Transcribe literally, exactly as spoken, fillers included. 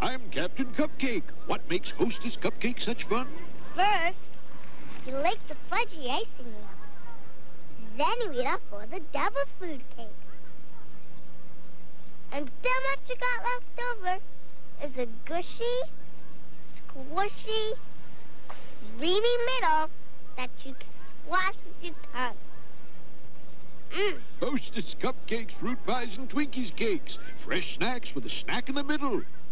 I'm Captain Cupcake. What makes Hostess Cupcake such fun? First, you lick the fudgy icing off. Then you eat up all the devil's food cake. And then what you got left over is a gushy, squishy, creamy middle that you can squash with your tongue. Mmm. Hostess Cupcakes, fruit pies, and Twinkies cakes. Fresh snacks with a snack in the middle.